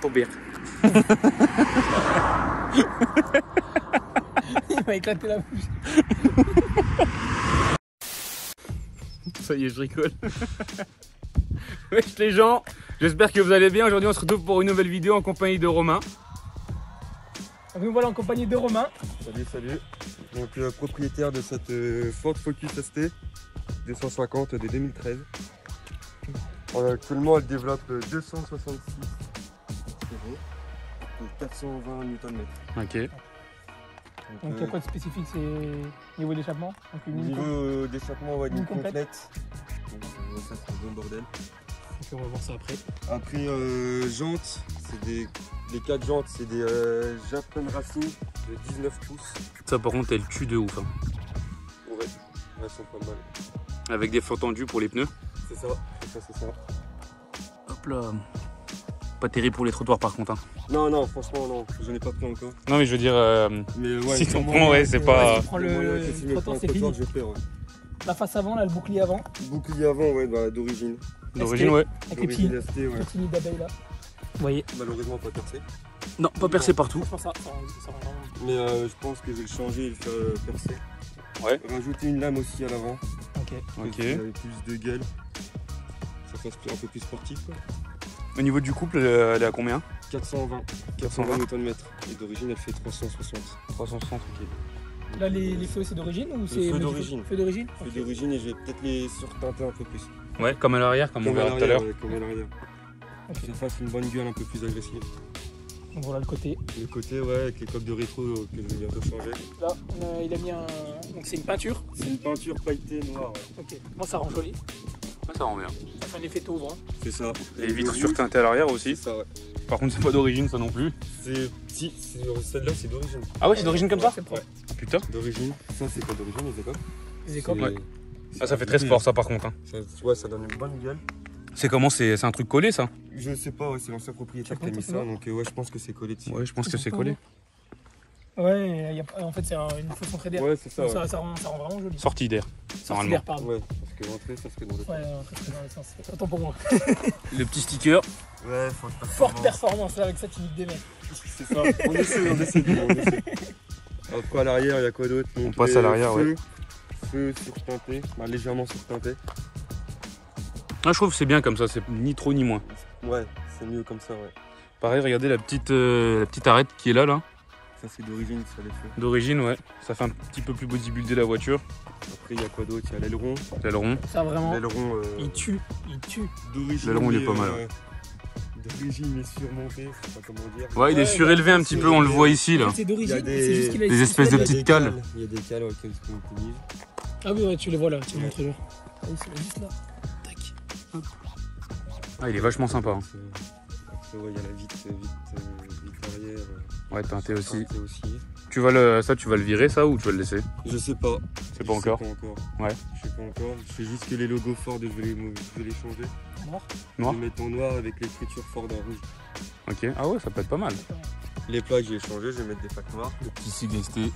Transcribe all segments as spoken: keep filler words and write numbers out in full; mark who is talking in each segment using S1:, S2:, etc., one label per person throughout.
S1: Robert.
S2: Il m'a éclaté la bouche.
S1: Ça y est, je rigole. Wesh les gens, j'espère que vous allez bien. Aujourd'hui on se retrouve pour une nouvelle vidéo en compagnie de Romain.
S2: Donc nous voilà en compagnie de Romain.
S3: Salut, salut. Donc euh, propriétaire de cette euh, Ford Focus S T deux cent cinquante de deux mille treize. Euh, actuellement elle développe euh, deux cent soixante-six chevaux pour quatre cent vingt newton mètres.
S1: Ok.
S2: Donc il y a quoi de spécifique, c'est niveau d'échappement?
S3: Niveau euh, d'échappement, ouais, une
S2: complète.
S3: complète. Donc, euh, ça c'est un bon bordel.
S2: Donc on va voir ça après.
S3: Après euh, jantes, c'est des les quatre jantes, c'est des euh, Japan Racing de dix-neuf pouces.
S1: Ça par contre elle tue de ouf. Hein.
S3: Ouais, elles sont pas mal.
S1: Avec des flots tendus pour les pneus.
S3: C'est ça, c'est ça, c'est ça.
S1: Hop là. Pas terrible pour les trottoirs par contre. Hein.
S3: Non, non, franchement non, j'en ai pas pris encore.
S1: Non mais je veux dire, euh,
S3: Mais ouais,
S1: si t'en
S3: vraiment,
S1: prends, ouais, c'est
S2: Ouais,
S1: pas...
S2: si tu prends le,
S3: Ouais,
S2: le
S3: si tu me prends
S2: trottoir,
S3: un
S2: c'est
S3: trottoir,
S2: fini.
S3: je perds, ouais.
S2: La face avant, là, le bouclier avant,
S3: Bouclier avant, ouais, bah, d'origine.
S1: D'origine, ouais.
S2: avec les petits,
S3: D'origine S T, ouais.
S2: petits nids d'abeilles là. Vous voyez?
S3: Malheureusement pas percé.
S1: Non, pas percé partout.
S2: Franchement, ça, ça, rend- ça rend vraiment.
S3: Mais euh, je pense que je vais le changer et le faire euh, percer.
S1: Ouais.
S3: Rajouter une lame aussi à l'avant.
S2: Ok.
S1: Ok.
S3: Avec plus de gueule. Ça fasse un peu plus sportif, quoi.
S1: Au niveau du couple, elle est à combien?
S3: quatre cent vingt. quatre cent vingt newton mètres. Et d'origine, elle fait trois cent soixante.
S1: trois cent soixante, ok.
S2: Là, les, les feux, c'est d'origine ou c'est
S3: feux
S2: modifié?
S3: d'origine.
S2: Feux d'origine.
S3: Feu
S2: Ok.
S3: d'origine et je vais peut-être les surteinter un peu plus.
S1: Ouais, comme à l'arrière, comme, on
S3: Comme à
S1: verra tout à l'heure.
S3: l'arrière, ouais, comme à l'arrière.
S2: Ok.
S3: Que ça fasse une bonne gueule un peu plus agressive.
S2: Donc voilà le côté.
S3: Le côté, ouais, avec les coques de rétro euh, que je vais bientôt changer.
S2: Là, on a- il a mis un. Donc c'est une peinture.
S3: C'est une peinture pailletée noire, ouais.
S2: Ok. Moi, ça rend joli.
S1: Ouais, ça rend bien.
S2: Ça fait un effet taubre. Hein.
S3: C'est ça.
S1: Et les vitres surteintées à l'arrière aussi.
S3: C'est ça, ouais.
S1: Par contre, c'est pas d'origine ça non plus.
S3: C'est. Si, c'est- celle-là c'est d'origine.
S1: Ah ouais, c'est d'origine comme ça?
S2: C'est propre.
S1: Ah, putain.
S3: D'origine. Ça c'est pas d'origine, les écoques.
S2: Les écoques.
S1: Ouais. Ah, ça fait très sport ça par contre. Hein.
S3: Ça, ouais, ça donne une bonne gueule.
S1: C'est comment? C'est c'est un truc collé ça?
S3: Je sais pas, ouais, c'est l'ancien propriétaire qui a
S2: Tu
S3: mis
S2: sais
S3: ça,
S2: pas,
S3: donc euh, ouais, je pense que c'est collé dessus.
S1: Ouais, je pense que c'est collé.
S2: Ouais, il y a- en fait, c'est un- une fausse entrée d'air.
S3: Ouais, c'est ça.
S2: Donc
S3: Ouais,
S2: ça, ça, rend, ça rend vraiment joli.
S1: Sortie d'air.
S2: Sortie
S1: normalement.
S2: d'air, pardon.
S3: ouais, parce que l'entrée, ça serait dans le.
S2: Ouais, entrée dans le sens. Autant pour moi.
S1: Le petit sticker.
S3: Ouais, faut le
S2: Forte performance, là, avec ça, tu niques des mecs.
S3: C'est ça. On essaie, on essaie, on essaie. Après à l'arrière, il y a quoi d'autre?
S1: On
S3: Donc,
S1: passe
S3: les
S1: à l'arrière,
S3: feux, Feu surteinté, bah, légèrement surteinté.
S1: Ah, je trouve que c'est bien comme ça, c'est ni trop ni moins.
S3: Ouais, c'est mieux comme ça, ouais.
S1: Pareil, regardez la petite, euh, la petite arête qui est là, là.
S3: Ça c'est d'origine sur les feux.
S1: D'origine, ouais. Ça fait un petit peu plus bodybuilder la voiture.
S3: Après, il y a quoi d'autre? Il y a l'aileron.
S1: L'aileron.
S2: Ça, vraiment,
S3: L'aileron euh,
S2: il tue. Il tue.
S3: d'origine.
S1: L'aileron, il est
S3: mais,
S1: pas mal,
S3: euh, D'origine, mais surmonté, je sais pas comment dire.
S1: Ouais, il est
S2: Ouais,
S1: surélevé un petit peu, on le voit ici, là.
S2: En fait, c'est
S3: Il y a
S2: d'origine,
S3: des-
S2: c'est juste qu'il a
S1: des
S2: ici,
S1: espèces de
S2: il a-
S3: Il y a
S1: petites
S3: des
S1: cales.
S3: Il y a des cales auxquelles on utilise.
S2: Ah oui, ouais, tu les vois là, tu
S3: Ouais.
S2: montres là. Ah oui, c'est juste là. Tac.
S1: Ah, il est vachement sympa. Hein.
S3: Après, ouais, il y a la vitre, vitre, euh, vitre arrière. euh,
S1: Ouais, teinté aussi.
S3: teintée aussi.
S1: Tu vas le, ça, tu vas le virer, ça, ou tu vas le laisser?
S3: Je sais pas.
S1: C'est pas
S3: Je sais
S1: encore.
S3: pas encore.
S1: Ouais.
S3: Je sais pas encore. Je sais juste que les logos Ford, je vais les, je vais les changer.
S2: Noir.
S1: Noir.
S3: Je vais les mettre en noir avec l'écriture Ford en rouge.
S1: Ok. Ah ouais, ça peut être pas mal.
S3: Les plaques, je vais changer, je vais mettre des plaques noires.
S1: Le petit sigle S T.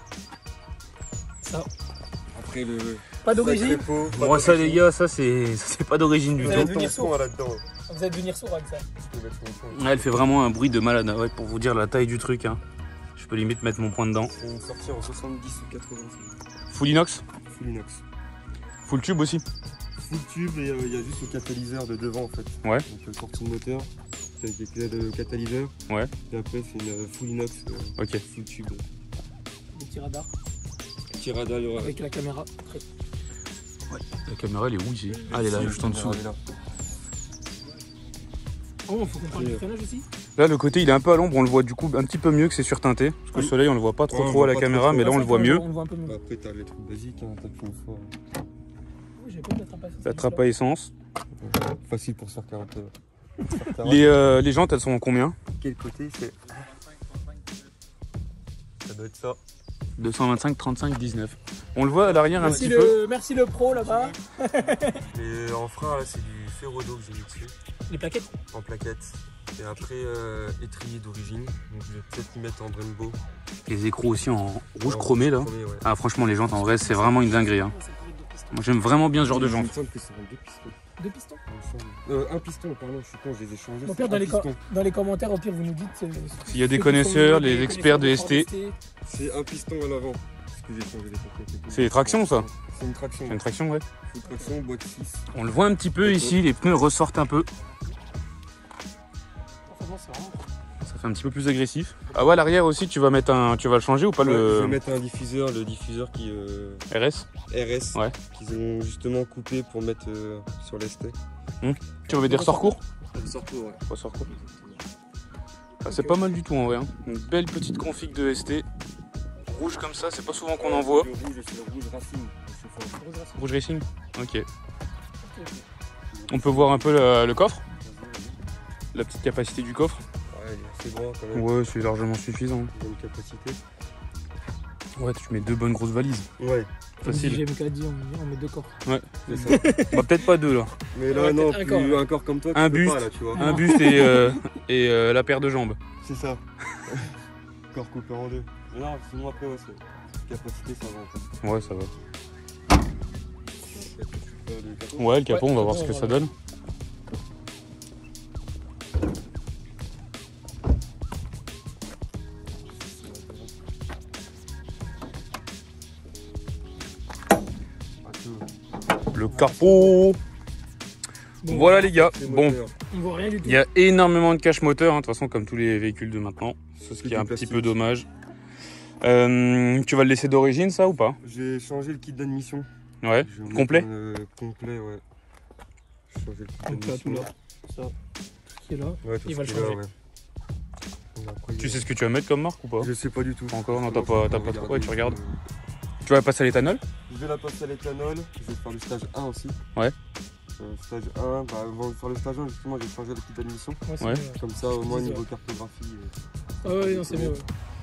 S2: Ça.
S3: Après le.
S2: Pas d'origine.
S3: sacré pot, pas
S1: Bon, ça, les
S3: d'origine.
S1: gars, ça, c'est c'est pas d'origine du
S2: Vous
S1: tout.
S2: allez
S3: Mets ton
S2: devenir
S3: son
S2: sourd.
S3: là-dedans.
S2: Vous allez devenir sourd avec ça.
S3: Je vais mettre ton son.
S1: Ouais, elle fait vraiment un bruit de malade. Ouais, pour vous dire la taille du truc. Hein. Je peux limite mettre mon poing dedans.
S3: C'est une sortie en soixante-dix ou quatre-vingts.
S1: Full inox,
S3: Full inox.
S1: full tube aussi.
S3: Full tube et euh, il y a juste le catalyseur de devant en fait.
S1: Ouais.
S3: Donc le sortie de moteur, c'est avec les clés de catalyseur.
S1: Ouais.
S3: Et après c'est une euh, full inox, euh,
S1: Ok.
S3: full tube.
S2: Des petits radars
S3: Petit radar, ouais.
S2: avec la caméra. Après.
S1: La caméra, elle est où ici? Ah, elle est là, juste en dessous.
S3: Elle est là.
S2: Oh, faut qu'on parle du freinage aussi.
S1: Là, le côté, il est un peu à l'ombre. On le voit du coup un petit peu mieux que c'est surteinté. Parce que le soleil, on le voit pas trop
S3: Ouais, on
S1: trop à
S3: voit
S1: la
S3: pas
S1: caméra,
S3: trop, trop.
S1: mais là, on le voit mieux.
S2: On le voit un peu mieux.
S3: Bah, après t'as les trucs basiques, hein, t'as le fond fort.
S2: Oui, j'avais pas de la trappe à essence.
S1: La trappe à essence.
S3: Facile pour se faire quarante. euh, faire quarante.
S1: Les, euh, les jantes, elles sont en combien?
S3: Quel côté c'est. Ça doit être ça.
S1: deux cent vingt-cinq, trente-cinq, dix-neuf. On le voit à l'arrière un
S2: Merci
S1: petit peu.
S2: le, merci le pro là-bas.
S3: Et en frein, là, c'est du ferrodo que j'ai mis dessus,
S2: Les plaquettes.
S3: en plaquette. Et après, euh, étrier d'origine. Donc je vais peut-être y mettre en Brembo.
S1: Les écrous aussi en rouge
S3: En
S1: chromé là.
S3: chromé, ouais.
S1: Ah franchement les jantes en vrai c'est vraiment une dinguerie hein. Moi j'aime vraiment bien ce genre de
S3: Il me
S1: jantes.
S3: semble que c'est un deux pistons.
S2: Deux pistons.
S3: Euh, un piston, pardon, je suis con, je les ai changés.
S2: Au
S3: c'est
S2: pire,
S3: un
S2: dans les, co-
S3: piston.
S2: dans les commentaires, au pire, vous nous dites. euh,
S1: S'il y a des
S2: ceux qui
S1: connaisseurs,
S2: sont-
S1: les
S2: des
S1: experts de
S2: connaisseurs
S1: S T.
S2: S T.
S3: C'est un piston à l'avant. Parce que j'ai changé les paquets.
S1: C'est des tractions, ça?
S3: C'est une traction.
S1: C'est une traction, ouais.
S3: Full traction, boîte six.
S1: On le voit un petit peu ici, les pneus ressortent un peu.
S2: Franchement, c'est vraiment.
S1: Ça fait un petit peu plus agressif. Ah ouais, à l'arrière aussi, tu vas mettre un, tu vas le changer ou pas
S3: Ouais, Je vais
S1: le
S3: mettre un diffuseur, le diffuseur qui euh,
S1: R S?
S3: R S,
S1: Ouais.
S3: qu'ils ont justement coupé pour mettre euh, sur l'S T.
S1: Tu veux des ressorts courts?
S3: Ressort court, ouais.
S1: Ressorts courts. Ah, c'est pas mal du tout en vrai. Hein. Une belle petite config de S T. Rouge comme ça, c'est pas souvent qu'on en voit.
S3: Le rouge, c'est le rouge Racing. le chauffeur.
S1: Rouge Racing. Ok.
S2: Ok, ok.
S1: On peut voir un peu la- le coffre, la petite capacité du coffre.
S3: Ouais, il est assez grand quand même.
S1: Ouais, c'est largement suffisant.
S3: Bonne capacité.
S1: Ouais, tu mets deux bonnes grosses valises.
S3: Ouais,
S2: Comme dit
S1: Facile.
S2: G M K dit, on, on met deux corps.
S3: c'est ça.
S1: Bah, peut-être pas deux là.
S3: Mais là,
S2: Ouais,
S3: non,
S2: peut-être
S3: plus
S2: un corps.
S3: un corps comme toi, tu
S1: Un
S3: peux
S1: buste.
S3: pas là, tu vois.
S1: Un buste et, euh, et euh, la paire de jambes.
S3: C'est ça. Corps coupé en deux. Mais non, sinon après, ouais, c'est capacité, ça va en fait.
S1: Ouais, ça va.
S3: Après, tu fais le capot.
S1: Ouais, le capot,
S2: Ouais,
S1: on va voir
S2: bon,
S1: ce que
S2: voilà.
S1: ça donne. Le capot.
S2: Bon,
S1: Voilà les gars.
S3: C'est
S1: Bon,
S3: moteur.
S2: On voit rien du tout.
S1: il y a énormément de cache moteur, hein, de toute façon comme tous les véhicules de maintenant. C'est ce qui est
S3: du
S1: un petit
S3: plastique.
S1: peu dommage. Euh, tu vas le laisser d'origine ça ou pas?
S3: J'ai changé le kit d'admission.
S1: Ouais.
S3: Je vais vous
S1: Complet
S3: mettre un, euh, complet, ouais. J'ai changé le kit
S2: Donc là, tout
S3: d'admission.
S2: là. Ça, tout ce qui est là.
S3: Ouais, tout
S2: Il
S3: ce
S2: va le
S3: qui est là,
S2: changer.
S3: ouais. Et après,
S1: Tu
S3: il y
S1: sais
S3: a-
S1: ce que tu vas mettre comme marque ou pas?
S3: Je sais pas du tout.
S1: Pas encore, non,
S3: Justement,
S1: t'as pas-
S3: faut
S1: t'as pas trop- ouais, tu
S3: regarder,
S1: regardes.
S3: euh,
S1: Tu vas passer à l'éthanol?
S3: Je vais la passer à l'éthanol. Je vais faire le stage un aussi.
S1: Ouais.
S3: Euh, stage un, bah, avant de faire le stage un, justement, j'ai changé le kit d'admission.
S2: Ouais, c'est
S1: Ouais.
S2: mieux, ouais.
S3: Comme ça, au moins,
S2: C'est
S3: niveau
S2: ça.
S3: cartographie. euh,
S2: Ah ouais, non, c'est mieux. Ouais.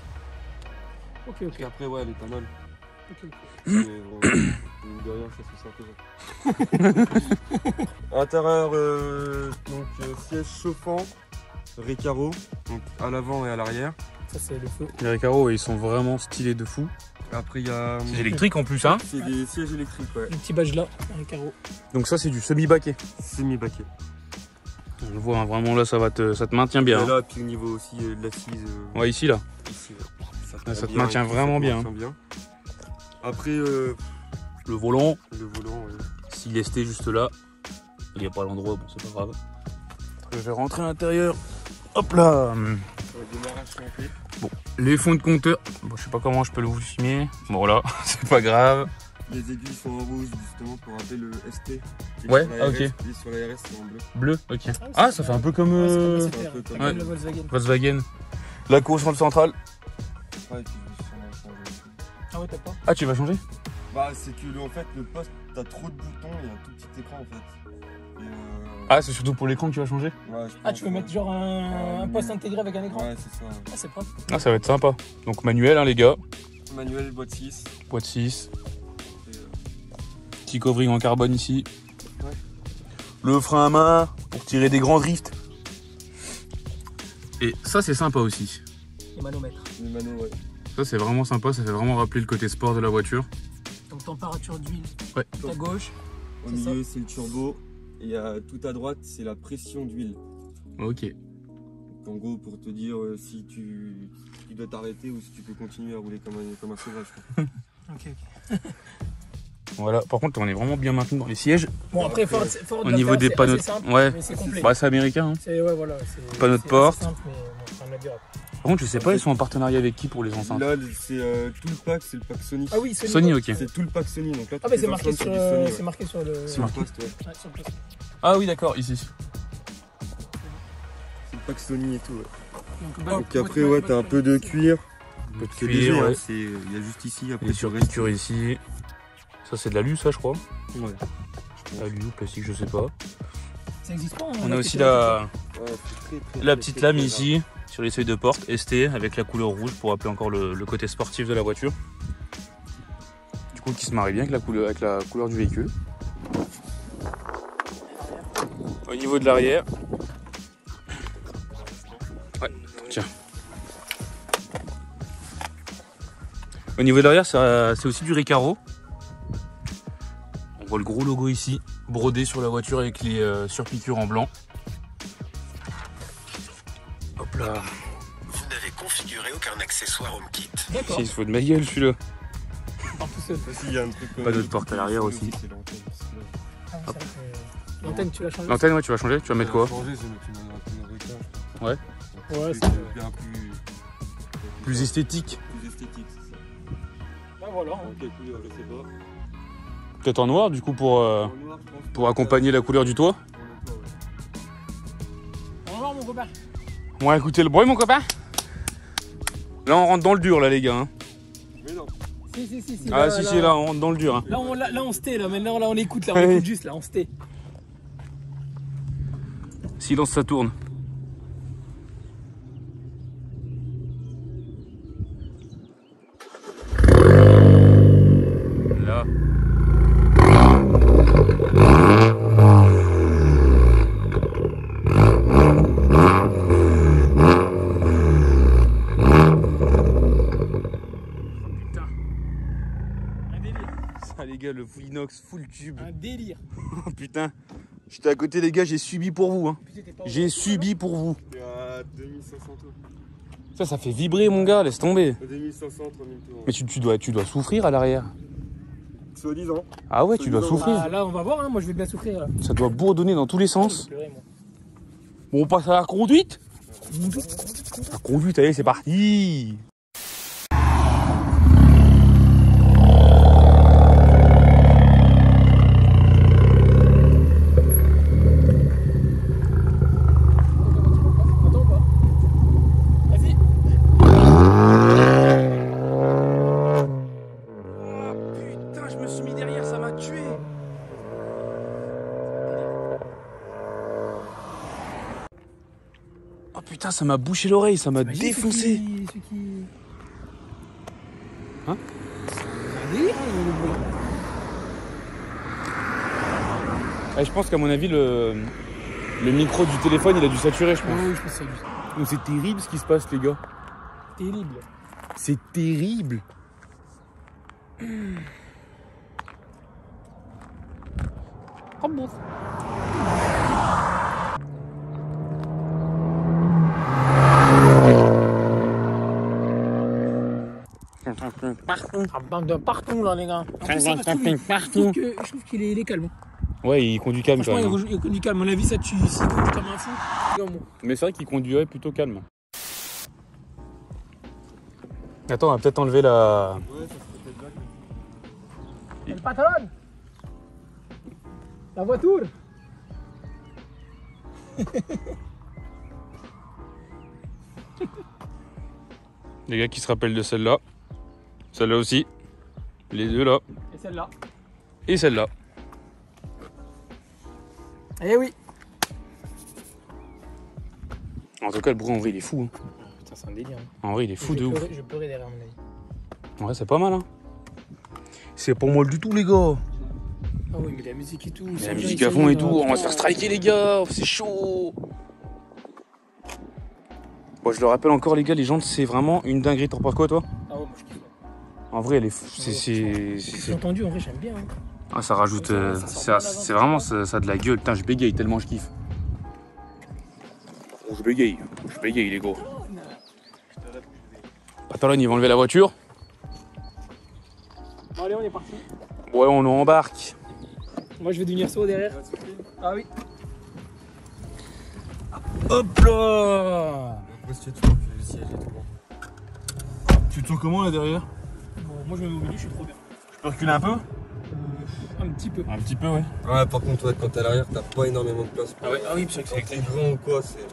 S2: Ok, ok.
S3: Et après, ouais, l'éthanol.
S2: ok, ok.
S3: Mais bon, mine de rien, ça se sent toujours. Intérieur, euh, donc euh, siège chauffant, Recaro, donc à l'avant et à l'arrière.
S2: Ça, c'est le feu.
S1: Les Recaro, ils sont vraiment stylés de fou.
S3: Après, il y a.
S1: C'est électrique en plus, hein.
S3: C'est des sièges électriques, ouais.
S2: Le petit badge là, un carreau.
S1: Donc ça, c'est du semi-baquet.
S3: Semi-baquet.
S1: On le voit, hein, vraiment là, ça, va te, ça te maintient bien.
S3: Et
S1: hein.
S3: là, puis au niveau aussi euh, de l'assise. euh,
S1: Ouais, ici, là.
S3: Ici, ouais. Ça,
S1: Ah, ça te
S3: bien
S1: maintient
S3: et tout,
S1: vraiment
S3: ça te
S1: bien,
S3: maintient bien. Après, euh,
S1: Le volant,
S3: le volant, ouais.
S1: s'il est resté juste là, il n'y a pas l'endroit, bon, c'est pas grave. Je vais rentrer à l'intérieur. Hop là.
S3: Ouais, démarrage complet.
S1: Les fonds de compteur. Bon, je sais pas comment je peux le vous filmer. Bon, là, c'est pas grave.
S3: Les aiguilles sont en rouge, justement, pour rappeler le S T. Et
S1: Ouais,
S3: sur la
S1: ah,
S3: R S,
S1: ok.
S3: Et sur la R S, c'est en bleu.
S1: Bleu, ok.
S2: c'est
S1: Ah, ça fait un peu comme
S2: Ouais, c'est
S1: euh,
S2: comme
S3: c'est un
S2: S T R,
S3: peu comme-
S2: comme
S1: ouais.
S2: le Volkswagen.
S1: Volkswagen. La console centrale.
S3: Ouais, et puis je vais sûrement changer aussi.
S2: Ah ouais, t'as pas.
S1: Ah, tu vas changer?
S3: Bah, c'est que le- en fait, le poste, t'as trop de boutons, il y a un tout petit écran en fait. Et, euh,
S1: Ah, c'est surtout pour l'écran que tu vas changer?
S3: ouais, je
S2: Ah,
S3: pense,
S2: tu veux
S3: ouais.
S2: mettre genre un,
S3: Ah,
S2: un poste
S3: oui.
S2: intégré avec un écran?
S3: Ouais, c'est ça.
S2: Ah, c'est propre.
S1: Ah, ça va être sympa. Donc manuel, hein, les gars.
S3: Manuel, boîte six.
S1: Boîte six.
S3: Et, euh,
S1: Petit covering en carbone ici.
S3: Ouais.
S1: Le frein à main pour tirer des grands drifts. Et ça, c'est sympa aussi.
S2: Les manomètres.
S3: les manos, ouais.
S1: Ça, c'est vraiment sympa. Ça fait vraiment rappeler le côté sport de la voiture.
S2: Donc température d'huile.
S1: Ouais.
S2: Tout à gauche.
S3: Au
S2: C'est
S3: milieu, c'est le turbo. Et à, tout à droite, c'est la pression d'huile.
S1: Ok.
S3: Donc, en gros, pour te dire euh, si tu, tu dois t'arrêter ou si tu peux continuer à rouler comme un, comme un sauvage. quoi.
S2: Ok, ok.
S1: Voilà. Par contre, on est vraiment bien maintenu dans les sièges.
S2: Bon, après, Ford,
S3: Après,
S2: Ford
S1: Au
S2: l'a
S1: niveau
S2: fait
S1: des
S2: assez-
S1: panneaux.
S2: assez simple,
S1: Ouais.
S2: mais c'est complet.
S1: Bah, c'est américain. Hein.
S2: C'est ouais, voilà. c'est-
S1: Panneau de
S2: c'est
S1: porte.
S2: assez simple, mais bon, rien à dire.
S1: Par contre, je sais pas, ils sont en partenariat avec qui pour les enceintes?
S3: Là, c'est euh, tout le pack, c'est le pack Sony.
S2: Ah oui, Sony.
S1: Sony,
S2: ouais.
S1: ok.
S3: C'est tout le pack Sony. Donc là,
S2: Ah,
S3: toutes
S2: mais
S3: les
S2: c'est marqué,
S3: enceintes,
S2: sur,
S3: du
S2: euh,
S3: Sony, ouais.
S2: c'est marqué sur le.
S3: Sur le poste, ouais.
S2: Ouais, sur le poste.
S1: Ah oui, d'accord, ici.
S3: C'est le pack Sony et tout. Ouais.
S2: Donc, bah,
S3: Donc après, ouais, t'as un peu de cuir.
S1: Un peu de
S3: C'est
S1: cuir,
S3: léger,
S1: ouais.
S3: hein, c'est- il y a juste ici. Après,
S1: Les
S3: sur le reste,
S1: surpiqûres ici. Ça, c'est de l'alu, ça, je crois.
S3: Ouais.
S1: Alu, plastique, je sais pas.
S2: Ça existe pas. hein,
S1: On
S2: là,
S1: a
S2: c'est
S1: aussi
S2: que-
S1: la,
S3: Ouais, c'est très, très,
S1: la
S3: très,
S1: petite
S3: très,
S1: lame
S3: très
S1: ici, sur les seuils de porte, S T, avec la couleur rouge pour rappeler encore le, le côté sportif de la voiture. Du coup, qui se marie bien avec la couleur, avec la couleur du véhicule. Au niveau de l'arrière. Ouais, attends, tiens. Au niveau de l'arrière, ça- c'est aussi du Recaro. voit le gros logo ici, brodé sur la voiture avec les euh, surpiqûres en blanc. Hop là.
S4: Vous n'avez configuré aucun accessoire HomeKit.
S2: D'accord.
S1: Si, il se fout de ma gueule celui-là.
S2: Tout seul.
S3: Aussi, il y a un truc.
S1: Pas d'autre porte à l'arrière aussi.
S3: C'est l'antenne.
S2: Ah, c'est vrai que l'antenne, tu l'as changée.
S1: L'antenne, ouais, tu vas changer. Tu vas mettre quoi?
S3: Changer, je vais mettre une antenne requin, je pense.
S1: Ouais.
S2: Ouais,
S3: C'est
S2: c'est
S3: bien plus.
S1: Plus esthétique.
S3: Plus esthétique, c'est ça.
S2: Bah voilà.
S3: En quelle couleur, je sais pas.
S1: Peut-être en noir du coup pour, euh,
S3: En noir, je pense.
S1: pour accompagner la couleur du toit.
S3: Pour le toit, ouais.
S2: Au revoir, mon copain.
S1: On va écouter le bruit mon copain. Là on rentre dans le dur là les gars. Hein.
S3: Mais non.
S2: Si, si, si. si
S1: Ah si si là on rentre dans le dur. Hein.
S2: Là, on, là, là, on se tait, là. Maintenant, là, on écoute, là. On
S1: Ouais.
S2: écoute juste, là. On se tait.
S1: Silence ça tourne. Là.
S2: Putain. Un délire.
S1: Ça les gars le inox full tube.
S2: Un délire.
S1: Oh putain. J'étais à côté les gars, j'ai subi pour vous. Hein.
S2: Putain, t'es pas au
S1: J'ai
S2: courant,
S1: subi pour vous.
S3: C'est à deux mille cinq cents tours.
S1: Ça ça fait vibrer mon gars, laisse tomber.
S3: deux mille cinq cents, trois mille tours.
S1: Mais tu, tu dois, tu dois souffrir à l'arrière.
S3: Soi-disant.
S1: Ah ouais tu dois
S3: Soi-disant.
S1: souffrir.
S2: Ah, là, on va voir, hein. Moi, je vais bien souffrir, là.
S1: Ça doit bourdonner dans tous les
S2: Je vais
S1: sens.
S2: pleurer, moi.
S1: Bon on passe à la conduite. La conduite, allez c'est parti.
S2: Attends ou pas? Vas-y.
S1: Putain, je me suis mis derrière, ça m'a tué. Oh putain, ça m'a bouché l'oreille, ça m'a
S2: Imagine
S1: défoncé.
S2: Ceux qui... ceux qui...
S1: Hein?
S2: C'est un délire, hein, le bruit.
S1: Ouais, je pense qu'à mon avis, le, le micro du téléphone, il a dû saturer, je
S2: Ah
S1: pense.
S2: oui, je pense que c'est juste.
S1: Donc c'est terrible ce qui se passe, les gars.
S2: Terrible.
S1: C'est terrible.
S2: Rembourse. Un bande de partout là les gars. En plus, ça, je trouve- je trouve que- je trouve qu'il est, il est calme.
S1: Ouais, il conduit calme quand
S2: Franchement,
S1: même.
S2: il conduit calme. À mon avis, ça tu s'il conduit comme un fou. Non, bon.
S1: Mais c'est vrai qu'il conduirait plutôt calme. Attends, on va peut-être enlever la...
S3: Ouais, ça se fait bien.
S2: Le patron. La voiture.
S1: Les gars qui se rappellent de celle-là. Celle-là aussi. Les deux là.
S2: Et celle-là.
S1: Et celle-là.
S2: Eh oui.
S1: En tout cas, le bruit en vrai, il est fou. Hein.
S2: Putain, c'est un délire. hein.
S1: En vrai, il est fou
S2: je
S1: de
S2: vais
S1: ouf.
S2: pleurer- Je vais pleurer derrière, à mon avis.
S1: Ouais, c'est pas mal. Hein. C'est pas mal du tout, les gars.
S2: Ah oui, mais la musique et tout.
S1: La
S2: ça,
S1: musique
S2: ça,
S1: à fond
S2: ça,
S1: et tout. On va
S2: putain.
S1: se faire striker, les gars. C'est chaud. Bon, je le rappelle encore, les gars, les jantes, c'est vraiment une dinguerie. T'en penses quoi, toi?
S2: Ah ouais, moi je kiffe.
S1: En vrai, elle est fou. C'est.
S2: Ouais,
S1: c'est-
S2: J'ai
S1: c'est-
S2: entendu, en vrai, j'aime bien. hein.
S1: Ah, ça rajoute.
S2: Ça,
S1: euh,
S2: ça sent
S1: C'est
S2: bien
S1: c'est
S2: l'avant.
S1: vraiment ça, ça a de la gueule. Putain, je bégaye tellement je kiffe. Oh, je bégaye. Je bégaye, les gars. Patron, il va enlever la voiture.
S2: Bon, allez, on est parti.
S1: Ouais, on embarque.
S2: Moi, je vais devenir saut derrière. Ah oui.
S1: Hop là.
S3: Après, si tu vois, le siège et tout.
S1: Tu te sens comment là derrière?
S2: Bon, moi, je me mets au milieu, je suis trop bien.
S1: Tu peux reculer un peu?
S2: Euh, un petit peu.
S1: Un petit peu, ouais.
S3: Ouais, par contre, ouais, quand t'es à l'arrière, t'as pas énormément de place.
S1: Ah ouais, ah oui, parce que
S3: Quand t'es grand ou quoi, c'est.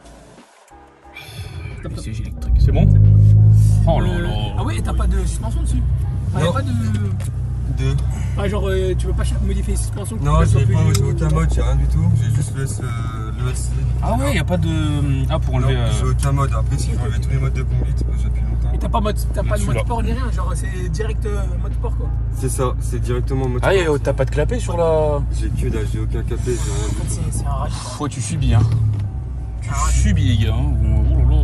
S1: c'est électrique. C'est bon? Oh là là.
S2: Ah ouais, et t'as pas de suspension dessus? Ah, y a
S3: Non.
S2: pas de.
S3: Deux.
S2: Ah, genre, euh, tu veux pas modifier les suspensions? que
S3: Non,
S2: tu
S3: j'ai
S2: peux
S3: pas,
S2: plus-
S3: j'ai aucun mode, j'ai rien du tout. J'ai juste le S, euh, le S C.
S1: Ah ouais, y a pas de. Ah, pour
S3: Non,
S1: enlever. euh,
S3: j'ai aucun mode. Après, si je veux enlever tous les modes de conduite, bah, j'ai depuis longtemps.
S2: Et t'as pas, mode, t'as pas de mode
S1: Celui-là.
S2: sport ni rien, genre c'est direct euh, mode sport quoi.
S3: C'est ça, c'est directement mode.
S1: Ah, y a- t'as pas de clapet sur la.
S3: J'ai que dalle, j'ai aucun capé, j'ai rien
S2: En
S3: du
S2: fait,
S3: tout.
S2: c'est c'est un rallye.
S1: Faut tu subis, hein. Tu subis, les gars. Hein. Oh là là.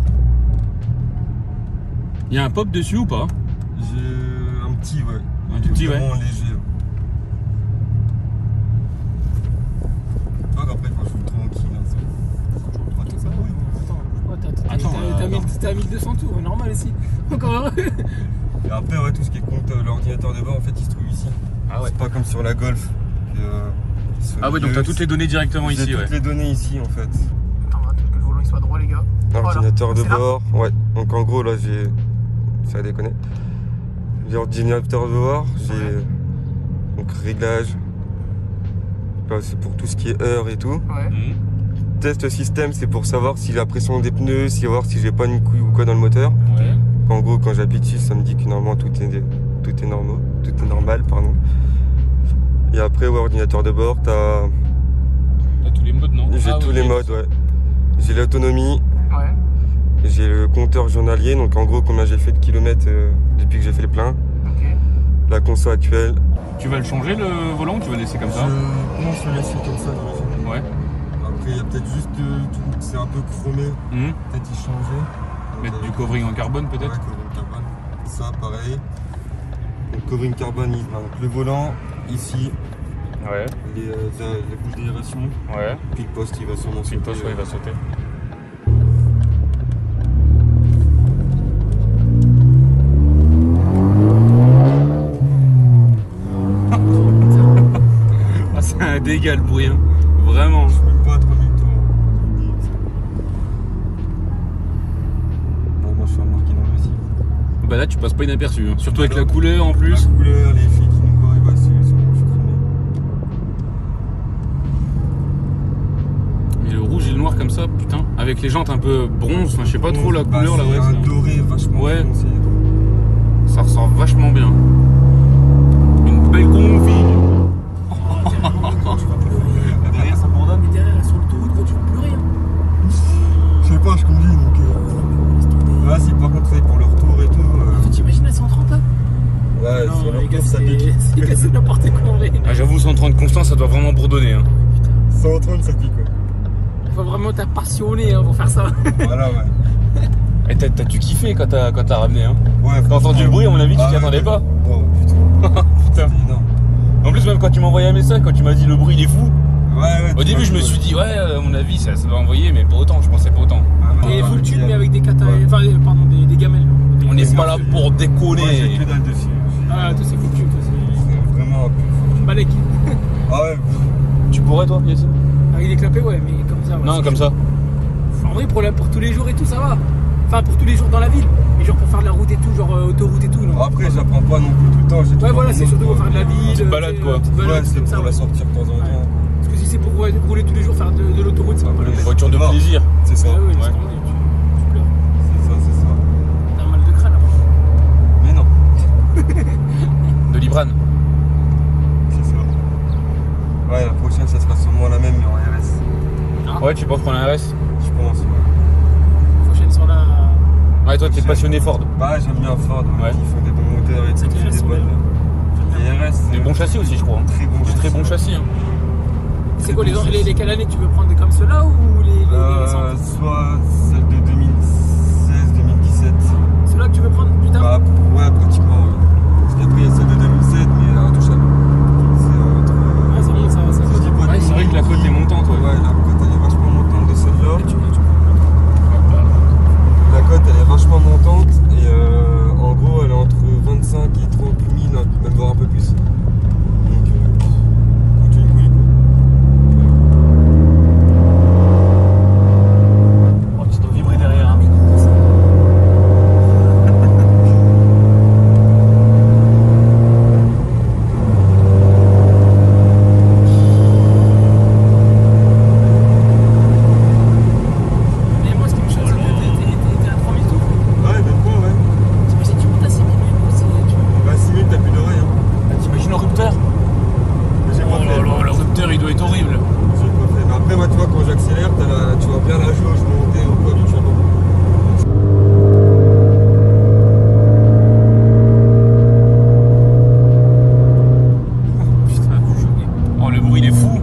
S1: Y a un pop dessus ou pas?
S3: J'ai un petit, ouais.
S1: Un tout petit, ouais.
S3: Vraiment léger. Toi, après, quand je suis tranquille, hein, c'est... ça roule.
S2: Attends, t'es à mille deux cents tours, normal ici. Encore heureux.
S3: Et après, ouais, tout ce qui est compte, euh, l'ordinateur de bord, en fait, il se trouve ici.
S1: Ah ouais.
S3: C'est pas comme sur la Golf. Que, euh,
S1: ah ouais, donc t'as toutes les données directement ici,
S3: toutes
S1: ouais.
S3: toutes les données ici, en fait.
S2: Attends, on va attendre que le volant il soit droit, les gars.
S3: Ordinateur
S2: Voilà.
S3: de bord, ouais. Donc en gros, là, j'ai... Ça déconne. J'ai ordinateur de bord, j'ai...
S2: Ouais.
S3: Donc réglage. Là, c'est pour tout ce qui est heure et tout.
S2: Ouais.
S1: Mmh.
S3: Test système, c'est pour savoir si la pression des pneus, si voir si j'ai pas une couille ou quoi dans le moteur.
S1: Ouais.
S3: En gros, quand j'appuie dessus, ça me dit que normalement tout est, tout est, normal, tout est normal. Pardon. Et après, ouais, ordinateur de bord, t'as...
S1: T'as tous les modes, non?
S3: J'ai
S1: ah,
S3: tous
S1: oui,
S3: les
S1: oui.
S3: modes, ouais. J'ai l'autonomie,
S2: Ouais.
S3: j'ai le compteur journalier, donc en gros combien j'ai fait de kilomètres euh, depuis que j'ai fait le plein.
S2: Ok.
S3: La conso actuelle.
S1: Tu vas le changer le volant ou tu vas le laisser comme ça?
S3: Je... Non, je vais laisser comme ça.
S1: Ouais.
S3: Après, il y a peut-être juste euh, tout... c'est un peu chromé.
S1: Mmh.
S3: Peut-être y changer.
S1: Mettre
S3: Donc,
S1: du
S3: euh,
S1: covering en carbone peut-être?
S3: Ouais, covering carbone. Ça, pareil. Donc covering carbone, il... donc, le volant, ici.
S1: Ouais.
S3: Les, euh, les bouches d'aération.
S1: Ouais.
S3: Puis le poste, il va sûrement
S1: Si le poste, ouais, il va sauter. Ah, c'est un dégât le bruit, hein. Vraiment.
S3: Je suis même pas à trois mille tours. Bon, moi je suis embarqué dans le aussi.
S1: Bah là tu passes pas inaperçu, hein. Surtout avec la couleur en plus.
S3: La couleur, les filles qui nous corrigent, bah c'est bon, je suis cramé.
S1: Mais le rouge et le noir comme ça, putain. Avec les jantes un peu bronze, enfin je sais pas trop la
S3: Bah,
S1: couleur là, ouais.
S3: c'est un
S1: c'est-
S3: doré vachement
S1: Ouais.
S3: foncé.
S1: Ça ressort vachement bien. Une belle config.
S2: Tu vas pleurer.
S3: Derrière, ça bourdonne.
S2: Mais derrière, sur l'autoroute, quoi, tu vas pleurer. Hein.
S3: Je sais pas, je conduis donc. Euh... Ouais, si par contre c'est pour le retour et tout. Euh...
S2: T'imagines la cent trente là?
S3: Ouais,
S2: Non,
S3: sur le
S2: les gars,
S3: retour ça
S2: c'est
S3: pique.
S2: c'est cassé n'importe quoi en vrai.
S1: Ah, j'avoue cent trente constant ça doit vraiment bourdonner, hein.
S3: cent trente ça pique, ouais.
S2: Faut vraiment t'as passionné hein, pour faire ça.
S3: Voilà, ouais.
S1: Et t'as t'as dû kiffer quand t'as quand t'as ramené, hein.
S3: Ouais,
S1: T'as entendu le bruit, à mon avis, tu
S3: Ah,
S1: t'y
S3: ouais,
S1: attendais
S3: ouais.
S1: pas.
S3: Oh putain,
S1: Putain.
S3: c'est énorme.
S1: En plus, même quand tu m'as envoyé un message, quand tu m'as dit le bruit il est fou,
S3: Ouais, ouais.
S1: au
S3: tu
S1: début
S3: vois,
S1: je me
S3: ouais.
S1: suis dit, ouais, à mon avis, ça, ça doit envoyer, mais pas autant, je pensais pas autant.
S3: Ah, ouais,
S2: Et
S3: ouais,
S2: full tube
S3: ouais.
S2: mais avec des catas,
S3: Ouais.
S2: enfin euh, pardon des, des gamelles.
S1: On n'est
S3: C'est
S1: pas
S3: moi,
S1: là
S3: c'est-
S1: pour
S3: Moi j'ai
S1: déconner.
S3: que dalle dessus.
S2: Ah toi c'est full tube, toi c'est
S3: C'est vraiment un peu.
S2: Balek.
S3: Ah ouais.
S1: Tu pourrais, toi, Yacine?
S2: Avec des clapets ouais mais comme ça. ouais,
S1: Non,
S2: c'est
S1: comme
S2: chaud.
S1: ça.
S2: En vrai pour, la, pour tous les jours et tout ça va. Enfin pour tous les jours dans la ville. Mais genre pour faire de la route et tout, genre euh, autoroute et tout non.
S3: Après, j'apprends pas non plus tout le temps. j'ai
S2: Ouais
S3: toujours
S2: voilà
S3: un
S2: c'est
S3: autre,
S2: surtout pour
S3: quoi.
S2: faire de la ville.
S1: Petite
S2: euh,
S1: balade,
S2: tu sais,
S1: quoi.
S2: euh, petite balade,
S3: Ouais, c'est
S2: comme
S3: pour
S2: ça,
S3: la
S2: ouais.
S3: sortir de temps en temps.
S2: Ouais. Parce que si c'est pour rouler rouler tous les jours faire de, de l'autoroute c'est pas la peine.
S1: Voiture de
S3: Ah.
S1: plaisir.
S3: C'est ça.
S2: Ah ouais, laisse
S1: Ouais.
S2: tomber, tu, tu pleures.
S3: C'est ça, c'est ça.
S2: T'as un mal de crâne après.
S3: Mais non,
S1: De Librane.
S3: c'est ça. Ouais, la prochaine, ça sera sûrement la même, mais en R S.
S2: Ah.
S1: Ouais, tu penses prendre un R S?
S3: Je pense, ouais.
S2: Prochaine sur la.
S1: Ouais, toi, t'es passionné Ford.
S3: Bah, j'aime bien Ford,
S1: Ouais.
S3: ils font des bons moteurs et tout,
S2: C'est
S3: c'est
S2: clair,
S3: des
S2: c'est
S3: bonnes. Les R S,
S1: Des bons châssis aussi, je crois. hein.
S3: Très bons
S1: Des très
S3: châssis.
S1: bons châssis. Hein.
S2: C'est quoi les, les, lesquelles années tu veux prendre comme ceux-là ou les, les, les
S3: Euh,
S2: récentes?
S3: soit celle de deux mille seize deux mille dix-sept.
S2: Ceux-là que tu veux prendre plus tard?
S3: Bah, ouais, pratiquement. Ouais. Parce qu'après, il y a celle de deux mille sept, mais intouchable. C'est euh, trop.
S2: Ouais, c'est bon, ça va, ça va.
S3: Je dis pas
S1: Ouais,
S3: des
S1: c'est vrai que la
S3: qui-
S1: côte est montante, ouais.
S3: Ouais, la côte elle est vachement montante de celle-là.
S2: Et tu- et tu-
S3: La côte elle est vachement montante et euh, en gros elle est entre vingt-cinq et trente mille, même voire un peu plus. Donc, euh, coûte une couille quoi.
S1: Oh, tu dois vibrer derrière. Hein.
S2: Mais moi, ce qui me choque, c'est que t'es- t'es- t'es- t'es à trois mille tours.
S3: Ouais, même pas, ouais.
S2: T'imagines, tu montes à six mille, c'est- tu-
S3: Bah, six mille, t'as plus d'oreilles. Hein.
S1: Ah, t'imagines le rupteur?
S3: Mais j'ai
S1: Oh
S3: pas
S1: là
S3: fait.
S1: là, le rupteur il doit être horrible.
S3: J'ai pas fait. Mais après, moi, tu vois, quand j'accélère, t'as la- tu vois bien la jauge monter au poids du turbin.
S1: Putain, je suis choqué. Oh, le bruit il est fou.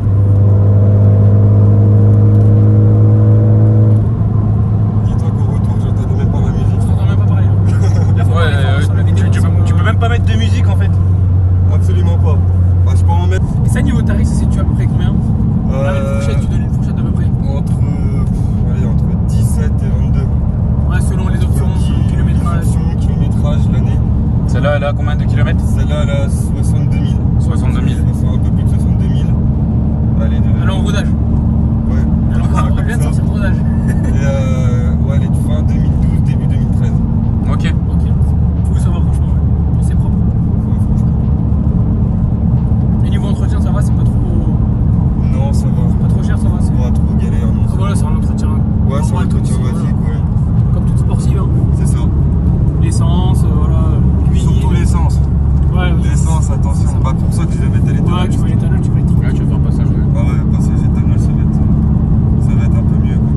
S3: Dis-toi qu'au retour, j'entendais même pas ma musique.
S2: je t'entends même pas parler. hein. Là, faut
S1: Ouais,
S2: parler fort
S1: euh,
S2: sur la
S1: tu,
S2: vidéo,
S1: tu
S2: parce
S1: peux,
S2: que-
S1: tu peux même pas mettre de musique en fait.
S3: absolument pas. Bah, je peux en mettre.
S2: Et ça, niveau tarif, ça situe à peu près combien?
S3: Euh,
S2: Là, une fourchette, tu donnes une fourchette à peu près.
S3: Entre, pff, allez, entre dix-sept et vingt-deux.
S2: Ouais, selon les options, selon le kilométrage.
S3: Selon kilométrage, l'année.
S1: Celle-là, elle a combien de kilomètres?
S3: Celle-là, elle a soixante-deux mille.
S1: soixante-deux mille.
S3: Un peu plus de soixante-deux mille. Allez, de...
S2: Alors en rodage.
S3: Ouais.
S2: Alors
S3: ça,
S2: on vient de
S3: ça.
S2: sortir le rodage.
S3: Et euh, ouais, elle est de fin deux mille douze, début deux mille treize.
S1: Ok.
S2: Ok. Oui, ça va franchement. Ouais. C'est propre.
S3: Ouais, franchement.
S2: Et niveau entretien, ça va, c'est pas trop.
S3: Non, ça va.
S2: Pas trop cher, ça va. C'est
S3: Pas trop galère, non.
S2: ah, voilà, c'est un entretien.
S3: Ouais, c'est un
S2: normal,
S3: entretien
S2: comme-
S3: basique, ouais.
S2: Comme toute sportive, hein.
S3: C'est ça.
S2: L'essence, euh, voilà. l'huile.
S3: Surtout l'essence.
S2: Ouais,
S3: L'essence, attention. Bah, pour ça que je vais mettre à l'état.
S2: Ouais, tu vas l'éthanol, tu vas être.
S1: Ouais, tu vas faire passage. Ouais.
S3: Ah ouais, passage éthanol, ça va être, ça va être un peu mieux, quoi.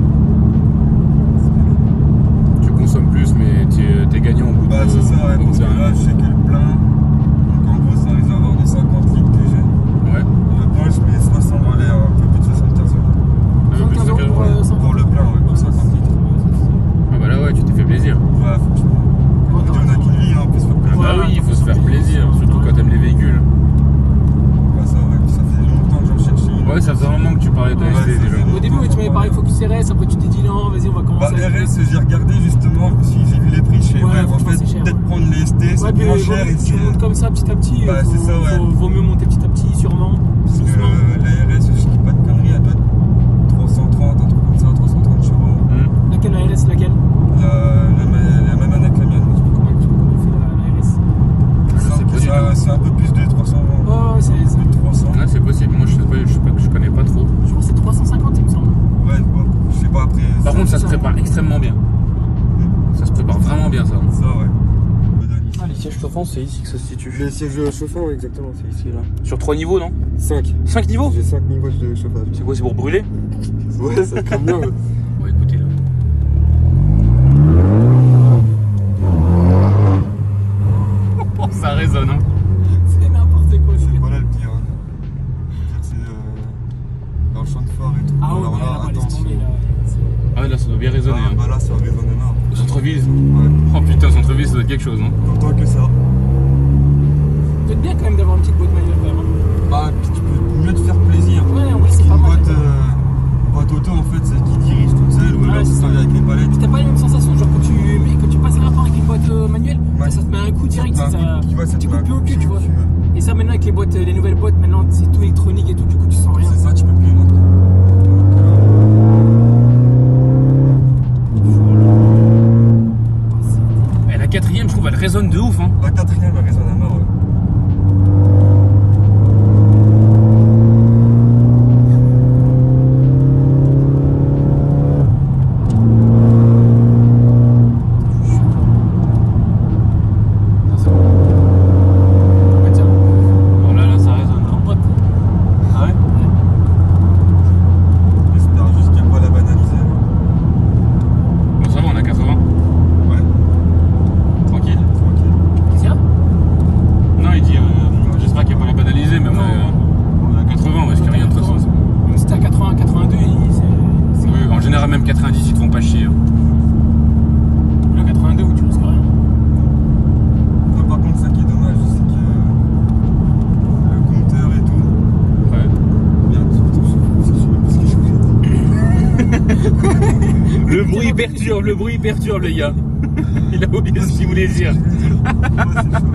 S1: Tu consommes plus, mais tu es gagnant au bout de
S3: Bah, c'est ça, ouais,
S1: au bout
S3: parce que
S1: d'un-
S3: là, je sais que le plein, donc en gros, c'est un réservoir de cinquante litres que j'ai.
S1: Ouais.
S3: Le plein, je mets soixante, allez, un peu plus de soixante-quinze euros.
S1: Un peu plus de
S2: soixante-quinze euros,
S1: quinze.
S2: euh, cinquante.
S3: Pour le plein, ouais, pour cinquante litres.
S1: Ah bah là, ouais, tu t'es fait plaisir.
S3: Ouais, franchement.
S2: Ouais,
S3: On dit, on a qu'une vie, hein, on peut se faire plaisir.
S1: Bah oui, il faut se faire plaisir, surtout quand t'aimes les véhicules.
S3: Bah, ça, ouais, ça fait longtemps que j'en cherchais une.
S1: Ouais, ça faisait un moment que tu parlais de
S3: Ouais,
S1: S T
S3: ça
S1: déjà.
S3: fait
S2: Au début, ouais, tu m'avais parlé Focus R S, après tu t'es dit non, vas-y, on va
S3: Bah,
S2: commencer. avec-
S3: R S, j'ai regardé justement, si j'ai vu les prix, je sais,
S2: Ouais,
S3: ouais, en
S2: franchement,
S3: fait,
S2: c'est cher,
S3: peut-être
S2: ouais.
S3: prendre les S T,
S2: Ouais,
S3: c'est
S2: puis
S3: moins
S2: euh,
S3: cher.
S2: vaut-
S3: et
S2: tu
S3: c'est-
S2: montes comme ça petit à petit.
S3: Bah,
S2: euh,
S3: c'est
S2: faut,
S3: ça, ouais.
S2: faut, vaut mieux monter petit à petit, sûrement.
S3: Parce que
S2: doucement.
S3: euh, la R S, je dis pas de conneries, elle doit être trois cent trente, un truc comme ça, trois cent trente chevaux.
S1: Hum.
S2: Laquelle la R S, laquelle
S3: La, la, la même année que la mienne.
S2: Comment tu sais comment elle fait la, la R S?
S1: Je sais pas du
S3: Ça,
S1: tout.
S3: c'est un peu plus de trois cents.
S2: Oh, ouais, c'est. c'est-
S3: trois cents.
S1: Ouais, c'est possible. Moi, je sais pas, je sais pas, je connais pas trop.
S2: Je pense que c'est trois cent cinquante, il me semble.
S3: Ouais, ouais, je sais pas après.
S1: Par
S3: ça,
S1: contre, ça se
S2: ça.
S1: prépare extrêmement bien. Ça se prépare vraiment bien, ça.
S3: ça, ouais.
S2: Ah,
S1: Les sièges chauffants, c'est ici que ça se situe.
S3: Les sièges chauffants, exactement, c'est ici là.
S1: Sur trois niveaux, non?
S3: cinq.
S1: cinq niveaux?
S3: J'ai cinq niveaux de chauffage.
S1: C'est quoi, c'est pour brûler?
S3: Ouais, ça crame bien. Ouais.
S1: Bon, écoutez là. Ça résonne, hein.
S2: C'est n'importe quoi,
S3: C'est
S2: c'est.
S3: pas là le pire. Hein. Le pire, c'est euh, dans le champ de phare et tout.
S2: Ah, ouais,
S3: Alors
S2: mais
S3: là,
S2: là-bas, laisse
S3: attention.
S2: tomber, là.
S1: Ah ouais, là, ça doit bien résonner.
S3: Ah,
S1: hein.
S3: bah là, ça résonne énorme.
S1: Au centre-ville.
S3: Ouais.
S1: Oh putain, centre-ville, ça doit être quelque chose, hein.
S3: Autant que ça.
S2: Peut-être bien quand même d'avoir une petite boîte manuelle quand même. hein.
S3: Bah, puis tu peux mieux te faire plaisir.
S2: Ouais, en vrai,
S3: Parce
S2: c'est
S3: qu'une
S2: pas mal.
S3: boîte, euh, boîte auto, en fait, c'est qui dirige toute seule ou
S2: Ouais,
S3: alors
S2: c'est
S3: tu
S2: ça.
S3: travailles avec les palettes.
S2: Puis t'as pas les mêmes sensations, genre quand tu, mais quand tu passes un rapport avec une boîte euh, manuelle,
S3: Ouais.
S2: ça, ça te met un coup direct,
S3: Ça
S2: ça,
S3: te met un coup- tu vois, ça te
S2: tu
S3: met
S2: coupes
S3: un
S2: plus au
S3: coup
S2: cul,
S3: sur
S2: tu
S3: le
S2: vois.
S3: cul, ouais.
S2: Et ça maintenant avec les boîtes, les nouvelles boîtes, maintenant c'est tout électronique et tout, du coup tu sens rien.
S3: C'est ça, tu peux plus maintenant.
S1: Et la quatrième, je trouve, elle résonne de ouf, hein.
S3: La quatrième, elle résonne à mort. Ouais.
S2: Ouais, tiens,
S1: Bon, là, là, ça résonne,
S2: en
S1: hein.
S2: boîte.
S1: Ah ouais?
S3: J'espère juste qu'il n'y a pas la banalisée.
S1: Bon, ça va, on a quatre-vingts.
S3: Ouais,
S1: Tranquille.
S3: tranquille.
S2: Qu'est-ce qu'il y a?
S1: Non, il dit, euh, j'espère qu'il n'y a pas la banalisée, mais on a, on a quatre-vingts, parce qu'il n'y a rien de toute façon.
S2: Même si t'es à quatre-vingts, quatre-vingt-deux, il- c'est. c'est-
S1: Oui, en général, même quatre-vingt-dix, ils te font pas chier. hein.
S2: Le quatre-vingt-deux où tu risques rien.
S3: Non, par contre, ça qui est dommage, c'est que le compteur et tout.
S1: Ouais.
S3: Merde, attends, je sais pas ce que je voulais dire.
S1: Le bruit perturbe, le bruit perturbe, les gars. Il a oublié ce qu'il voulait dire.
S3: Ouais, c'est chaud.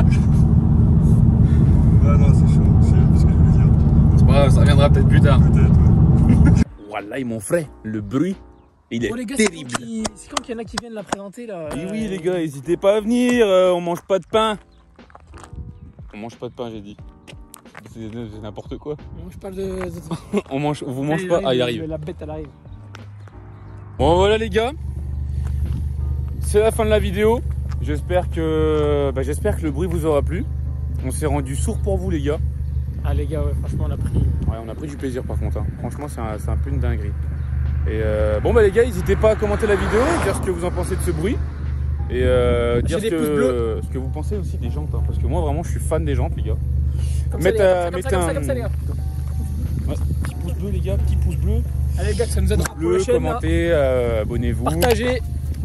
S3: Ah non, c'est chaud. Je sais plus ce que je voulais dire.
S1: C'est pas grave, ça reviendra peut-être plus tard.
S3: Peut-être, ouais.
S1: Voilà, mon frère, le bruit, il est
S2: Bon les gars, c'est
S1: terrible.
S2: quand qui- c'est quand qu'il y en a qui viennent la présenter là?
S1: Et
S2: euh,
S1: oui, les gars, n'hésitez pas à venir, euh, on mange pas de pain. On mange pas de pain, j'ai dit. C'est c'est n'importe quoi.
S2: Bon, je parle de. de-
S1: On mange, vous
S2: Elle
S1: mange pas. Ah, il arrive.
S2: La bête elle arrive.
S1: Bon, voilà, les gars. C'est la fin de la vidéo. J'espère que, bah, j'espère que le bruit vous aura plu. On s'est rendu sourd pour vous, les gars.
S2: Ah les gars, ouais, franchement on a pris.
S1: Ouais, on a pris du plaisir par contre. hein. Franchement, c'est un, c'est un peu une dinguerie. Et euh, bon, bah les gars, n'hésitez pas à commenter la vidéo, dire ce que vous en pensez de ce bruit. Et euh, dire ce
S2: des pouces bleus.
S1: que, ce que vous pensez aussi des jantes. hein, parce que moi, vraiment, je suis fan des jantes, les gars.
S2: Comme ça,
S1: Mettez
S2: les gars,
S1: un-
S2: comme ça,
S1: mettez
S2: comme ça,
S1: un-
S2: comme ça, les gars.
S1: Ouais, petit pouce bleu, les gars, petit pouce bleu.
S2: Allez les gars, ça nous aide pour
S1: Bleu,
S2: la chaîne. là.
S1: commentez, euh, abonnez-vous.
S2: Partagez.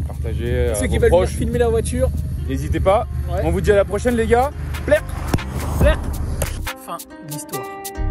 S1: Partagez à
S2: Ceux qui
S1: vos
S2: veulent venir
S1: proches.
S2: filmer la voiture.
S1: N'hésitez pas.
S2: Ouais.
S1: On vous dit à la prochaine, les gars. Plaire.
S2: faire. Fin de l'histoire.